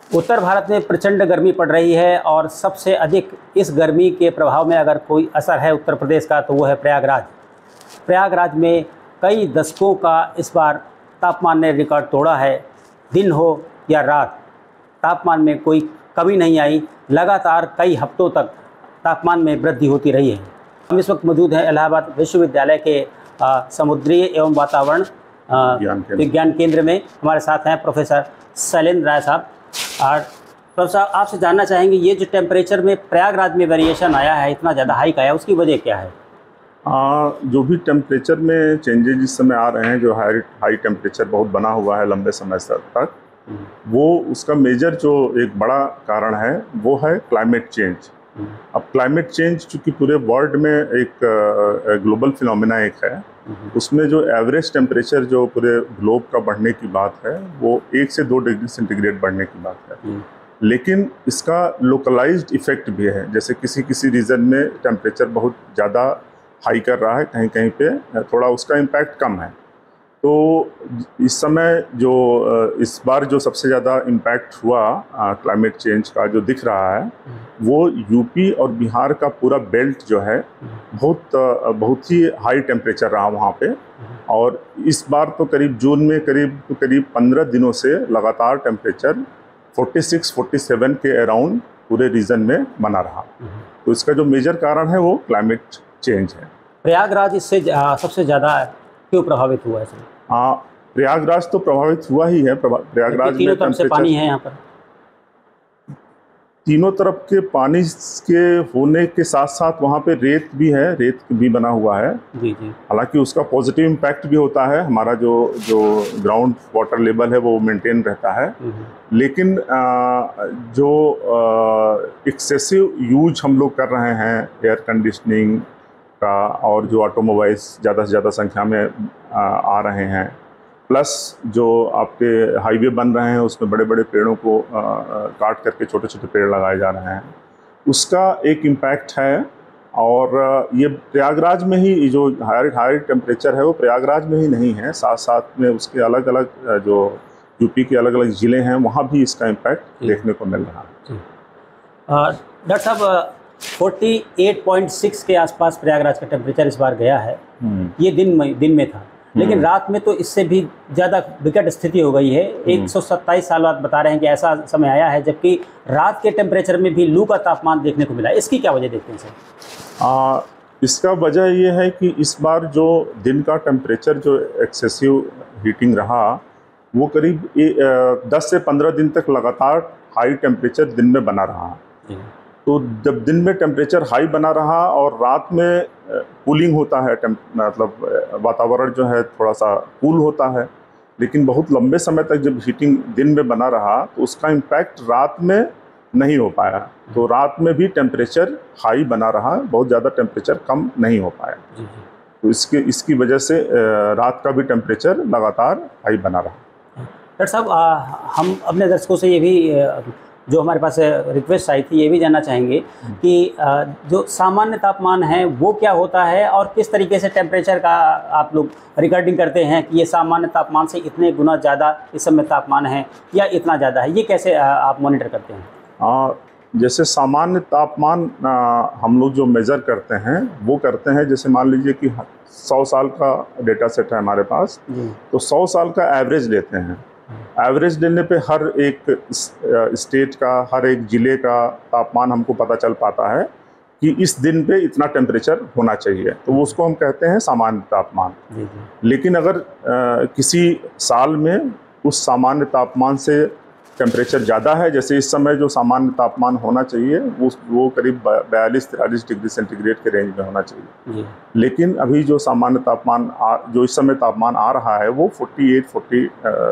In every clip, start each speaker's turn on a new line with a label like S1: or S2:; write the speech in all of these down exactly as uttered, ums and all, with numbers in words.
S1: उत्तर भारत में प्रचंड गर्मी पड़ रही है और सबसे अधिक इस गर्मी के प्रभाव में अगर कोई असर है उत्तर प्रदेश का तो वो है प्रयागराज। प्रयागराज में कई दशकों का इस बार तापमान ने रिकॉर्ड तोड़ा है। दिन हो या रात, तापमान में कोई कमी नहीं आई। लगातार कई हफ्तों तक तापमान में वृद्धि होती रही है। हम इस वक्त मौजूद हैं इलाहाबाद विश्वविद्यालय के आ, समुद्री एवं वातावरण विज्ञान केंद्र में। हमारे साथ हैं प्रोफेसर शैलेंद्र राय साहब। और प्रोफेसर, आपसे जानना चाहेंगे, ये जो टेम्परेचर में प्रयागराज में वेरिएशन आया है, इतना ज़्यादा हाइक आया, उसकी वजह क्या है?
S2: आ, जो भी टेम्परेचर में चेंजेज इस समय आ रहे हैं, जो हाई हाई टेम्परेचर बहुत बना हुआ है लंबे समय तक, वो उसका मेजर जो एक बड़ा कारण है वो है क्लाइमेट चेंज। अब क्लाइमेट चेंज चूँकि पूरे वर्ल्ड में एक ग्लोबल फिनोमेना एक है, उसमें जो एवरेज टेम्परेचर जो पूरे ग्लोब का बढ़ने की बात है वो एक से दो डिग्री सेंटीग्रेड बढ़ने की बात है, लेकिन इसका लोकलाइज्ड इफेक्ट भी है। जैसे किसी किसी रीजन में टेम्परेचर बहुत ज़्यादा हाई कर रहा है, कहीं कहीं पे थोड़ा उसका इम्पैक्ट कम है। तो इस समय जो इस बार जो सबसे ज़्यादा इम्पैक्ट हुआ क्लाइमेट चेंज का जो दिख रहा है वो यूपी और बिहार का पूरा बेल्ट जो है बहुत बहुत ही हाई टेम्परेचर रहा वहाँ पे। और इस बार तो करीब जून में करीब करीब पंद्रह दिनों से लगातार टेम्परेचर छियालीस सैंतालीस के अराउंड पूरे रीजन में बना रहा। तो इसका जो मेजर कारण है वो क्लाइमेट चेंज है।
S1: प्रयागराज इससे सबसे ज़्यादा क्यों प्रभावित हुआ है?
S2: हाँ, प्रयागराज तो प्रभावित हुआ ही है। प्रयागराज में
S1: तरफ से पानी है, यहाँ पर
S2: तीनों तरफ के पानी के होने के साथ साथ वहाँ पे रेत भी है, रेत भी बना हुआ है।
S1: जी जी। हालांकि
S2: उसका पॉजिटिव इम्पैक्ट भी होता है, हमारा जो जो ग्राउंड वाटर लेवल है वो मेंटेन रहता है। लेकिन जो एक्सेसिव यूज हम लोग कर रहे हैं एयर कंडीशनिंग का, और जो ऑटोमोबाइल्स ज़्यादा से ज़्यादा संख्या में आ, आ रहे हैं, प्लस जो आपके हाईवे बन रहे हैं उसमें बड़े बड़े पेड़ों को आ, आ, काट करके छोटे छोटे पेड़ लगाए जा रहे हैं, उसका एक इम्पैक्ट है। और ये प्रयागराज में ही जो हाई हाई टेम्परेचर है वो प्रयागराज में ही नहीं है, साथ साथ में उसके अलग अलग जो यूपी के अलग अलग ज़िले हैं वहाँ भी इसका इम्पैक्ट देखने को मिल रहा है।
S1: डॉक्टर साहब, अड़तालीस पॉइंट छह के आसपास प्रयागराज का टेम्परेचर इस बार गया है। ये दिन में दिन में था, लेकिन रात में तो इससे भी ज़्यादा विकट स्थिति हो गई है। एक सौ सत्ताईस साल बाद बता रहे हैं कि ऐसा समय आया है जबकि रात के टेम्परेचर में भी लू का तापमान देखने को मिला। इसकी क्या वजह देखते हैं सर?
S2: आ, इसका वजह ये है कि इस बार जो दिन का टेम्परेचर जो एक्सेसिव हीटिंग रहा वो करीब दस से पंद्रह दिन तक लगातार हाई टेम्परेचर दिन में बना रहा। तो जब दिन में टेम्परेचर हाई बना रहा और रात में कूलिंग होता है, मतलब वातावरण जो है थोड़ा सा कूल होता है, लेकिन बहुत लंबे समय तक जब हीटिंग दिन में बना रहा तो उसका इम्पैक्ट रात में नहीं हो पाया। तो रात में भी टेम्परेचर हाई बना रहा, बहुत ज़्यादा टेम्परेचर कम नहीं हो पाया। तो इसके इसकी वजह से रात का भी टेम्परेचर लगातार हाई बना रहा।
S1: डॉक्टर साहब, हम अपने दर्शकों से ये भी, जो हमारे पास रिक्वेस्ट आई थी, ये भी जानना चाहेंगे कि जो सामान्य तापमान है वो क्या होता है और किस तरीके से टेम्परेचर का आप लोग रिकॉर्डिंग करते हैं कि ये सामान्य तापमान से इतने गुना ज़्यादा इस समय तापमान है या इतना ज़्यादा है, ये कैसे आप मॉनिटर करते हैं?
S2: आ, जैसे सामान्य तापमान हम लोग जो मेज़र करते हैं वो करते हैं, जैसे मान लीजिए कि सौ साल का डेटा सेट है हमारे पास, तो सौ साल का एवरेज लेते हैं। एवरेज लेने पे हर एक स्टेट का, हर एक ज़िले का तापमान हमको पता चल पाता है कि इस दिन पे इतना टेम्परेचर होना चाहिए, तो वो उसको हम कहते हैं सामान्य तापमान। लेकिन अगर आ, किसी साल में उस सामान्य तापमान से टेम्परेचर ज़्यादा है, जैसे इस समय जो सामान्य तापमान होना चाहिए वो वो करीब बयालीस तिरालीस डिग्री सेंटीग्रेड के रेंज में होना चाहिए, लेकिन अभी जो सामान्य तापमान जो इस समय तापमान आ रहा है वो अड़तालीस चालीस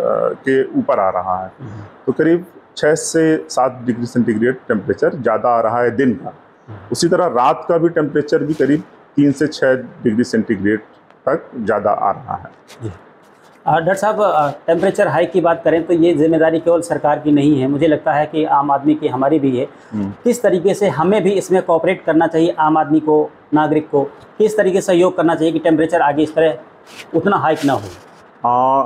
S2: के ऊपर आ रहा है। तो करीब छः से सात डिग्री सेंटीग्रेड टेम्परेचर ज़्यादा आ रहा है दिन का। उसी तरह रात का भी टेम्परेचर भी करीब तीन से छः डिग्री सेंटीग्रेड तक ज़्यादा आ रहा है।
S1: डॉक्टर साहब, टेम्परेचर हाई की बात करें तो ये जिम्मेदारी केवल सरकार की नहीं है, मुझे लगता है कि आम आदमी की, हमारी भी है। किस तरीके से हमें भी इसमें कोऑपरेट करना चाहिए, आम आदमी को, नागरिक को किस तरीके से सहयोग करना चाहिए कि टेम्परेचर आगे इस तरह उतना हाइक ना हो?
S2: आ,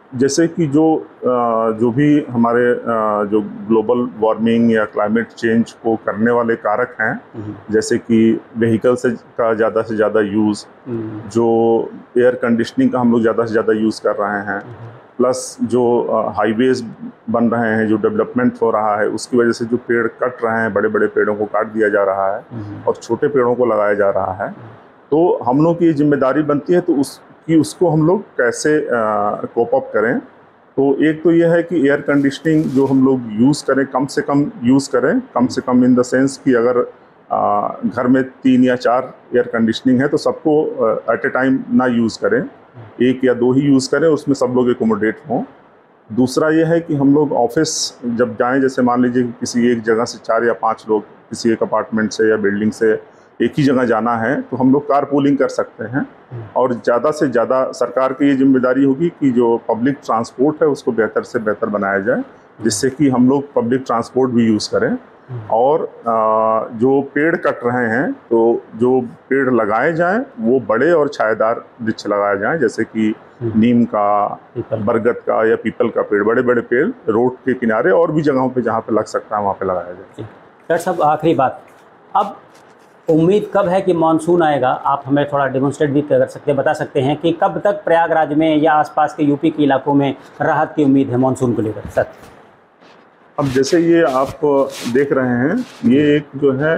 S2: जैसे कि जो जो भी हमारे जो ग्लोबल वार्मिंग या क्लाइमेट चेंज को करने वाले कारक हैं, जैसे कि व्हीकल से का ज़्यादा से ज़्यादा यूज़, जो एयर कंडीशनिंग का हम लोग ज़्यादा से ज़्यादा यूज़ कर रहे हैं, प्लस जो हाईवेज बन रहे हैं, जो डेवलपमेंट हो रहा है, उसकी वजह से जो पेड़ कट रहे हैं, बड़े बड़े पेड़ों को काट दिया जा रहा है और छोटे पेड़ों को लगाया जा रहा है, तो हम लोग की ये जिम्मेदारी बनती है तो उस कि उसको हम लोग कैसे कोप अप करें। तो एक तो ये है कि एयर कंडीशनिंग जो हम लोग यूज़ करें, कम से कम यूज़ करें, कम से कम इन द सेंस कि अगर आ, घर में तीन या चार एयर कंडीशनिंग है तो सबको एट ए टाइम ना यूज़ करें, एक या दो ही यूज़ करें, उसमें सब लोग एकोमोडेट हों। दूसरा ये है कि हम लोग ऑफिस जब जाएं, जैसे मान लीजिए कि किसी एक जगह से चार या पाँच लोग किसी एक अपार्टमेंट से या बिल्डिंग से एक ही जगह जाना है तो हम लोग कार पूलिंग कर सकते हैं, और ज़्यादा से ज़्यादा सरकार की ये जिम्मेदारी होगी कि जो पब्लिक ट्रांसपोर्ट है उसको बेहतर से बेहतर बनाया जाए, जिससे कि हम लोग पब्लिक ट्रांसपोर्ट भी यूज़ करें। और जो पेड़ कट रहे हैं तो जो पेड़ लगाए जाएं वो बड़े और छायादार वृक्ष लगाए जाएं, जैसे कि नीम का, बरगद का या पीपल का पेड़, बड़े बड़े पेड़ रोड के किनारे और भी जगहों पे जहाँ पे लग सकता है वहाँ पे लगाया जाए।
S1: डॉक्टर साहब, आखिरी बात, अब उम्मीद कब है कि मानसून आएगा? आप हमें थोड़ा डेमोन्स्ट्रेट भी कर सकते हैं, बता सकते हैं कि कब तक प्रयागराज में या आसपास के यूपी के इलाकों में राहत की उम्मीद है मानसून को लेकर? सर,
S2: अब जैसे ये आप देख रहे हैं, ये एक जो है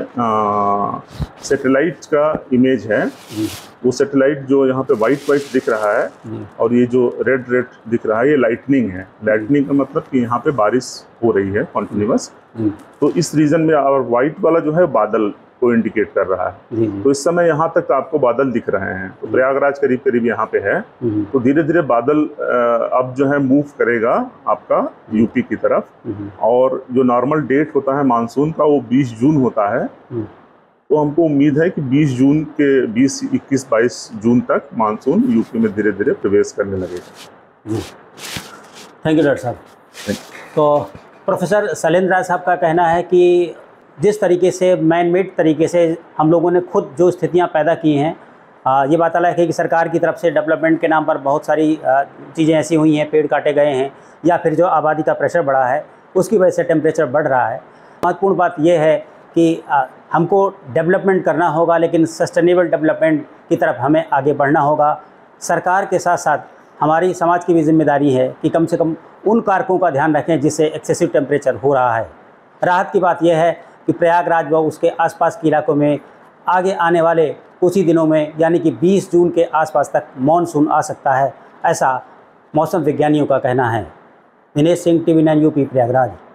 S2: सैटेलाइट का इमेज है। वो सैटेलाइट जो यहाँ पे वाइट वाइट दिख रहा है और ये जो रेड रेड दिख रहा है, ये लाइटनिंग है। लाइटनिंग का मतलब कि यहाँ पे बारिश हो रही है कॉन्टिन्यूस। तो इस रीजन में, और वाइट वाला जो है बादल को इंडिकेट कर रहा है। तो इस समय यहाँ तक आपको बादल दिख रहे हैं, तो प्रयागराज करीब करीब यहाँ पे है। तो धीरे धीरे बादल अब जो है मूव करेगा आपका यूपी की तरफ, और जो नॉर्मल डेट होता है मानसून का वो बीस जून होता है। तो हमको उम्मीद है कि बीस जून के बीस, इक्कीस, बाईस जून तक मानसून यूपी में धीरे धीरे प्रवेश करने लगेगा।
S1: थैंक यू डॉक्टर साहब। तो प्रोफेसर शैलेंद्र राय साहब का कहना है कि जिस तरीके से मैन मेड तरीके से हम लोगों ने खुद जो स्थितियां पैदा की हैं, ये बात अलग है कि सरकार की तरफ से डेवलपमेंट के नाम पर बहुत सारी चीज़ें ऐसी हुई हैं, पेड़ काटे गए हैं, या फिर जो आबादी का प्रेशर बढ़ा है उसकी वजह से टेम्परेचर बढ़ रहा है। महत्वपूर्ण बात यह है कि हमको डेवलपमेंट करना होगा, लेकिन सस्टेनेबल डेवलपमेंट की तरफ हमें आगे बढ़ना होगा। सरकार के साथ साथ हमारी समाज की भी जिम्मेदारी है कि कम से कम उन कारकों का ध्यान रखें जिससे एक्सेसिव टेम्परेचर हो रहा है। राहत की बात यह है कि प्रयागराज व उसके आसपास के इलाकों में आगे आने वाले कुछ ही दिनों में, यानी कि बीस जून के आसपास तक मानसून आ सकता है, ऐसा मौसम विज्ञानियों का कहना है। Dinesh Singh, TV nine UP, Prayagraj.